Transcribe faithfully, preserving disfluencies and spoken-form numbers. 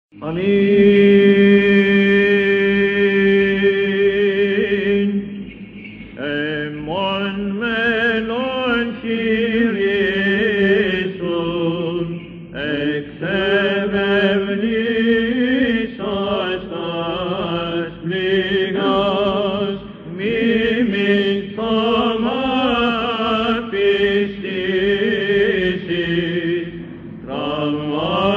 Amin. Εμόν μέλον Κύριον, εξεβευνήσας τας πληγάς, μήμην θώμα πιστήσης, τραυμα